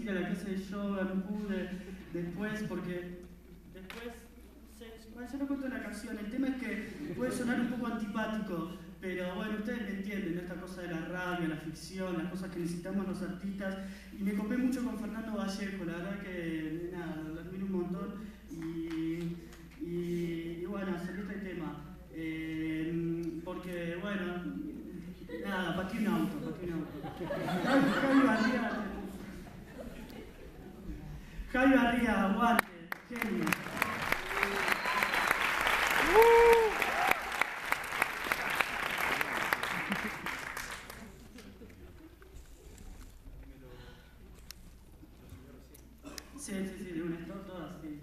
ir a la clase de yoga, no pude después, porque después, bueno, yo no cuento una canción, el tema es que puede sonar un poco antipático, pero bueno, ustedes me entienden, ¿no? Esta cosa de la radio, la ficción, las cosas que necesitamos los artistas, y me copé mucho con Fernando Vallejo, la verdad que, nada, lo admiro un montón, y bueno, salió este tema, porque, bueno, nada, pateé un auto. Javi Barría, aguante, genio. Sí, de un estado todas, sí.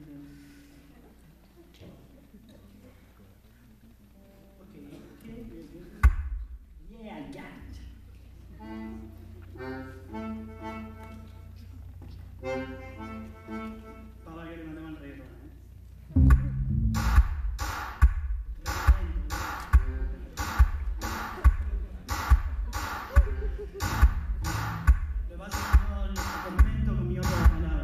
Papá que le mandaban reggaetón, Lo vas a hacer en el momento con mi otra palabra.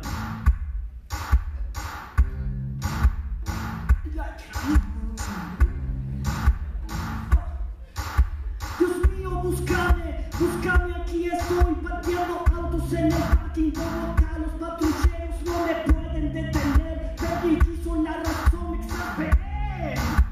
Dios mío, búscame, aquí estoy pateando autos en el parking Bogotá, los patrulleros no me pueden detener, Peggy quiso la razón, me exasperé.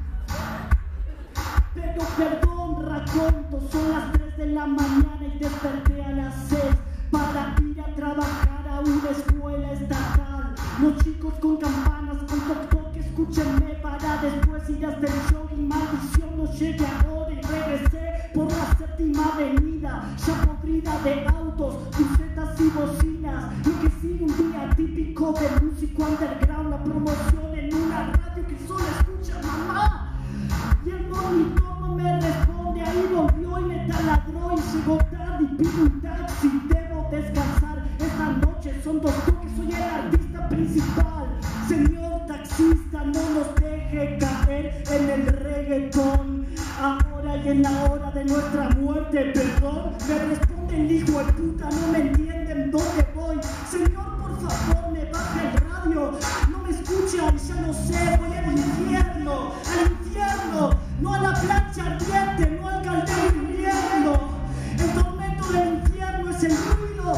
Pero perdón, raconto, son las 3 de la mañana y desperté a las 6 para ir a trabajar a una escuela estatal. Los chicos con campanas, con toc-toc, escúchenme para después ir hasta el show y maldición no llegué ahora y regresé por la 7ª avenida, ya podrida de autos, bucetas y bocinas. Lo que sigue un día típico de músico underground, la promoción en una radio que solo escucha mamá. Y el monitor no me responde, ahí volvió y me taladró y llegó tarde y pido un taxi, debo descansar esta noche, son 2 toques, soy el artista principal. Señor taxista, no nos deje caer en el reggaetón, ahora y en la hora de nuestra muerte, perdón. Me responde el hijo de puta, no me entienden dónde voy. Señor, por favor, me baja el radio, no me escuchan, ya no sé, voy al infierno, no a la plancha ardiente, no al caldero hirviendo. El tormento del infierno es el ruido,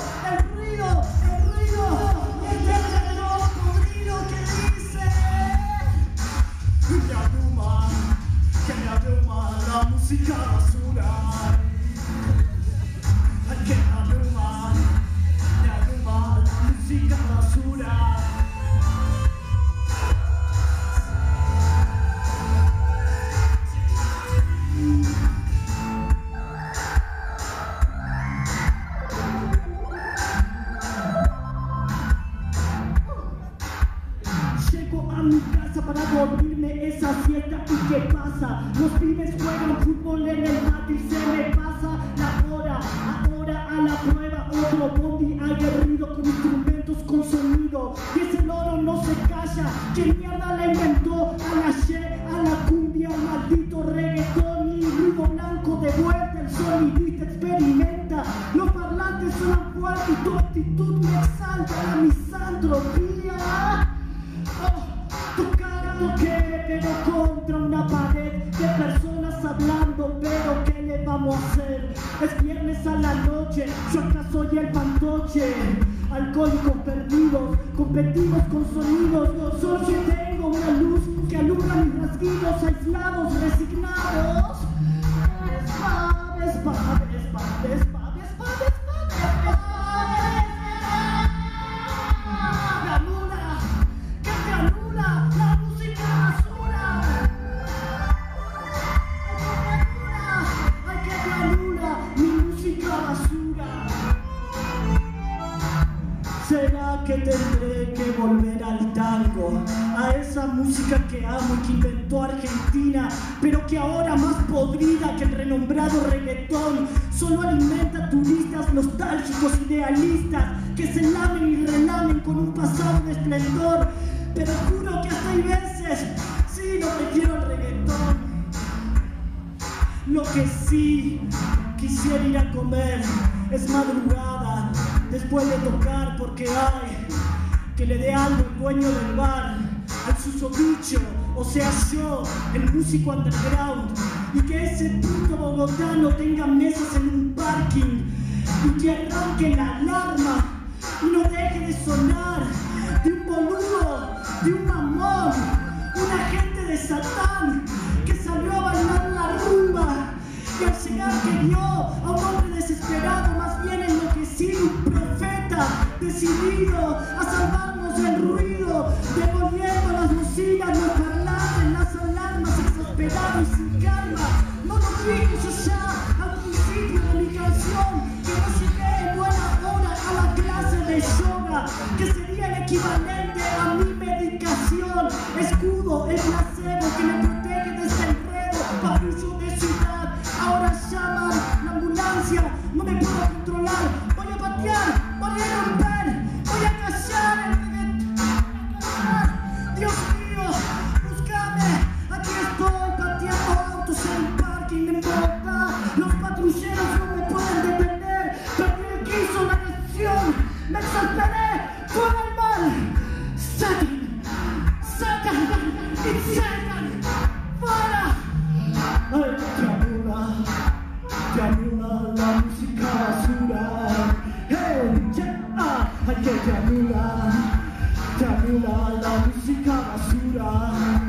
y el reloj podrido que dice que me abruma la música basura. Ay, que me abruma la música basura. Llego a mi casa para dormirme esa siesta y ¿qué pasa? Los pibes juegan fútbol en el patio y se me pasa la hora. Ahora a la prueba otro bondi aguerrido con instrumentos con sonido. Y ese loro no se calla, ¿qué mierda la inventó? A la ye, a la cumbia, al maldito reggaetón y ruido blanco de vuelta. El sonidista experimenta, los parlantes suenan fuerte y tu actitud me exalta la misantropía. Toqué, pero contra una pared de personas hablando, pero ¿qué le vamos a hacer? Es viernes a la noche, yo acá soy el fantoche. Alcohólicos perdidos, competimos con sonidos. Solo yo tengo una luz que alumbra mis rasguidos aislados, resignados. Espades. La luna, que te anula la música basura. Ay, que te anula mi música basura. ¿Será que tendré que volver al tango? A esa música que amo y que inventó Argentina, pero que ahora más podrida que el renombrado reggaetón. Solo alimenta turistas nostálgicos idealistas que se lamen y relamen con un pasado de esplendor. Pero juro que hasta hay veces, sí, no prefiero el reggaetón. Lo que sí quisiera ir a comer es madrugada, después de tocar, porque hay que le dé algo el dueño del bar al susodicho, o sea yo, el músico underground, y que ese puto bogotano tenga mesas en un parking y que arranque la alarma y no deje de sonar de un boludo, de un mamón, un agente de Satán que salió a bailar la rumba y al llegar que vio a un hombre desesperado, más bien enloquecido, un profeta decidido a salvarnos del ruido, devolviendo las bocinas, los parlantes, las alarmas, exasperado y sin calma. No lo dije yo ya al principio de mi canción, que no llegué en buena hora a la clase de yoga, que sería el equivalente a mi medicación, escudo, el placebo que me protege de este enredo, pavillo de ciudad. Ahora llaman la ambulancia, no me puedo controlar, voy a patear, voy a romper, voy a callar el Dios mío, búscame, aquí estoy pateando autos en el parking en Bogotá, los patrulleros no me pueden detener, perdí el quiso la nación, me exasperé, fue el mal, Satan, Satan, it's Satan, fuera. Ay, te anula la música basura, hey, yeah, ay, que te anula la música basura.